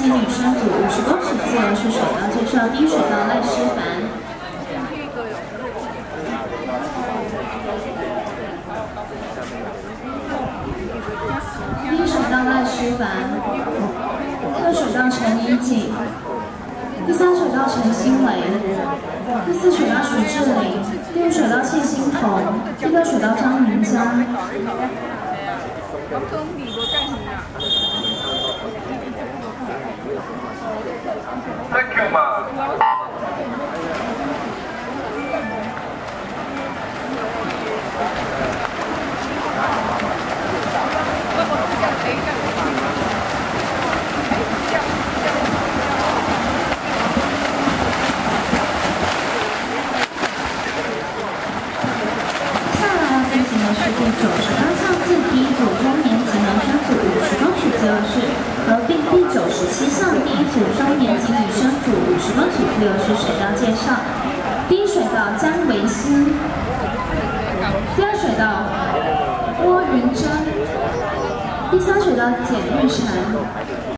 级女生组50公尺自由式水道介绍，第一水道赖诗凡。第一水道赖诗凡，第二水道陈怡景，第三水道陈心蕾，第四水道许志玲，第五水道谢欣彤，第六水道张云佳。 Thank you 嘛。 是第98项次第一组中年级男生组50公尺自由式，合并第97项第一组中年级女生组50公尺自由式水道介绍。第一水道江维欣，第二水道郭云珍，第三水道简玉婵。